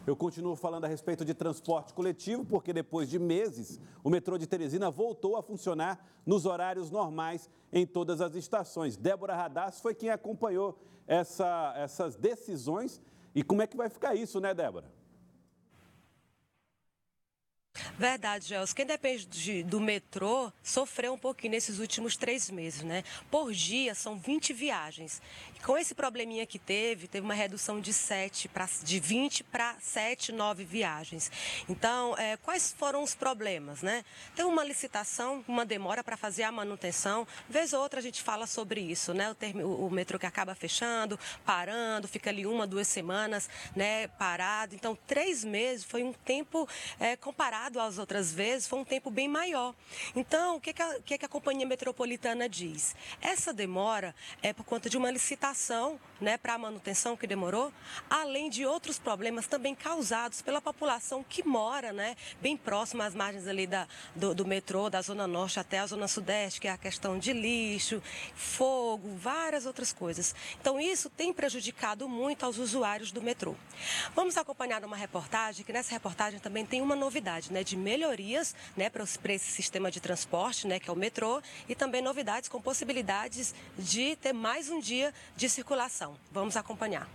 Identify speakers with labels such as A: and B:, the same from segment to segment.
A: Eu continuo falando a respeito de transporte coletivo, porque depois de meses, o metrô de Teresina voltou a funcionar nos horários normais em todas as estações. Débora Radassa foi quem acompanhou essas decisões. E como é que vai ficar isso, né, Débora?
B: Verdade, Gelson. Quem depende do metrô sofreu um pouquinho nesses últimos 3 meses, né? Por dia são 20 viagens. E com esse probleminha que teve uma redução de 20 para 7, 9 viagens. Então, quais foram os problemas, né? Tem uma licitação, uma demora para fazer a manutenção. Vez ou outra a gente fala sobre isso, né? O metrô que acaba fechando, parando, fica ali 1, 2 semanas, né, parado. Então, 3 meses foi um tempo comparado às outras vezes, foi um tempo bem maior. Então, o que a Companhia Metropolitana diz? Essa demora é por conta de uma licitação, né, para a manutenção que demorou, além de outros problemas também causados pela população que mora, né, bem próximo às margens ali do metrô, da Zona Norte até a Zona Sudeste, que é a questão de lixo, fogo, várias outras coisas. Então, isso tem prejudicado muito aos usuários do metrô. Vamos acompanhar uma reportagem, que nessa reportagem também tem uma novidade, né, de melhorias, né, para esse sistema de transporte, né, que é o metrô, e também novidades com possibilidades de ter mais um dia de circulação. Vamos acompanhar.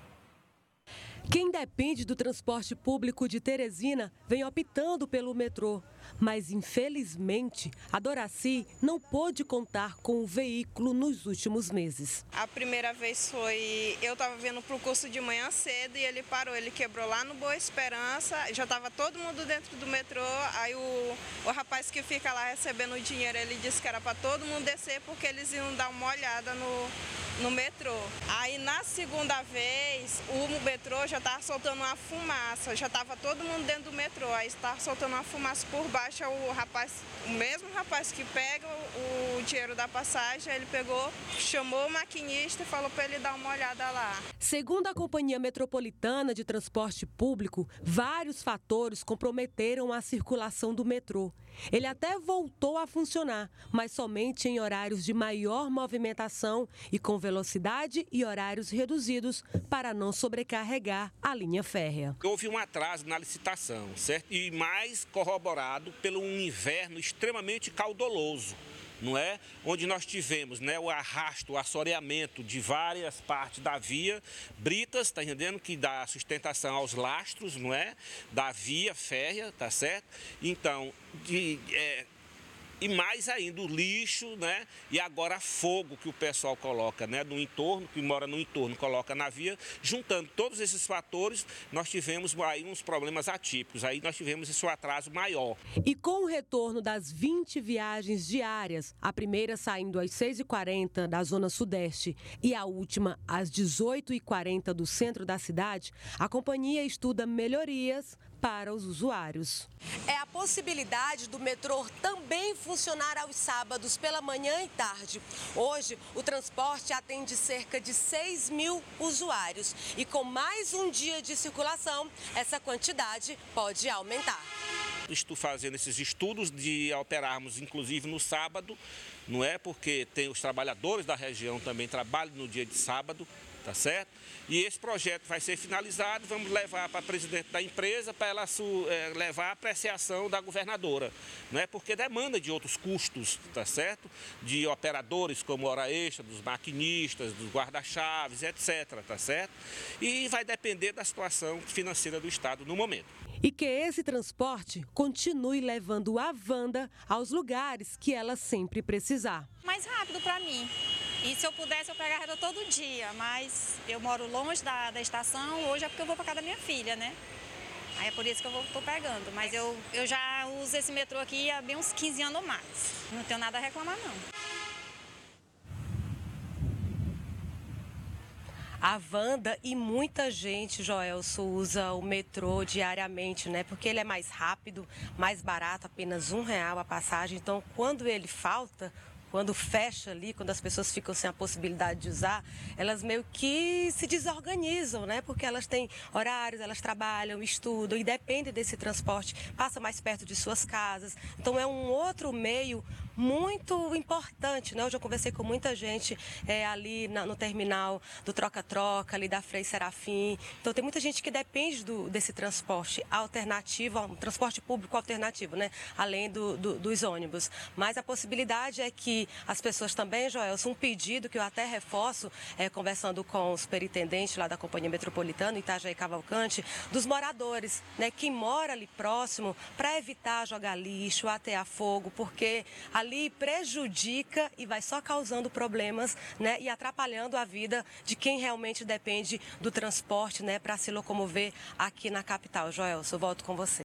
B: Quem depende do transporte público de Teresina vem optando pelo metrô, mas infelizmente a Doraci não pôde contar com o veículo nos últimos meses.
C: A primeira vez foi, eu estava vindo para o curso de manhã cedo e ele parou, ele quebrou lá no Boa Esperança, já estava todo mundo dentro do metrô, aí o rapaz que fica lá recebendo o dinheiro, ele disse que era para todo mundo descer porque eles iam dar uma olhada no metrô. Aí na segunda vez o metrô já estava soltando uma fumaça, já estava todo mundo dentro do metrô, aí estava soltando uma fumaça por baixo, o mesmo rapaz que pega o dinheiro da passagem, ele pegou, chamou o maquinista e falou para ele dar uma olhada lá.
B: Segundo a Companhia Metropolitana de Transporte Público, vários fatores comprometeram a circulação do metrô. Ele até voltou a funcionar, mas somente em horários de maior movimentação e com velocidade e horários reduzidos para não sobrecarregar a linha férrea.
D: Houve um atraso na licitação, certo? E mais corroborado pelo um inverno extremamente caudoloso, não é? Onde nós tivemos, né, o arrasto, o assoreamento de várias partes da via, britas, tá entendendo? Que dá sustentação aos lastros, não é? Da via férrea, tá certo? Então, e mais ainda o lixo, né? E agora fogo que o pessoal coloca, né, no entorno, que mora no entorno, coloca na via. Juntando todos esses fatores, nós tivemos aí uns problemas atípicos. Aí nós tivemos esse atraso maior.
B: E com o retorno das 20 viagens diárias, a primeira saindo às 6h40 da Zona Sudeste e a última às 18h40 do centro da cidade, a companhia estuda melhorias para os usuários. É a possibilidade do metrô também funcionar aos sábados pela manhã e tarde. Hoje, o transporte atende cerca de 6 mil usuários e com mais um dia de circulação, essa quantidade pode aumentar.
D: Estou fazendo esses estudos de operarmos, inclusive, no sábado, não é? Porque tem os trabalhadores da região também trabalham no dia de sábado, tá certo? E esse projeto vai ser finalizado, vamos levar para a presidente da empresa para ela levar a apreciação da governadora, não é? Porque demanda de outros custos, tá certo? De operadores como hora extra, dos maquinistas, dos guarda-chaves, etc, tá certo? E vai depender da situação financeira do Estado no momento.
B: E que esse transporte continue levando a Wanda aos lugares que ela sempre precisar.
E: Mais rápido para mim. E se eu pudesse, eu pegaria todo dia, mas eu moro longe da estação, hoje é porque eu vou para casa da minha filha, né? Aí é por isso que eu estou pegando. Mas eu já uso esse metrô aqui há bem uns 15 anos ou mais. Não tenho nada a reclamar, não.
B: A Wanda e muita gente, Joelson, usa o metrô diariamente, né? Porque ele é mais rápido, mais barato, apenas R$1 a passagem. Então, quando ele falta, quando fecha ali, quando as pessoas ficam sem a possibilidade de usar, elas meio que se desorganizam, né? Porque elas têm horários, elas trabalham, estudam e dependem desse transporte, passa mais perto de suas casas. Então, é um outro meio muito importante, né? Hoje eu conversei com muita gente ali no terminal do troca-troca, ali da Frei Serafim. Então tem muita gente que depende desse transporte alternativo, um transporte público alternativo, né? Além dos ônibus. Mas a possibilidade é que as pessoas também, Joelson, um pedido que eu até reforço, conversando com o superintendente lá da Companhia Metropolitana, Itajaí Cavalcante, dos moradores, né? Quem mora ali próximo, para evitar jogar lixo, atear fogo, porque ali prejudica e vai só causando problemas, né, e atrapalhando a vida de quem realmente depende do transporte, né, para se locomover aqui na capital. Joelson, eu volto com você.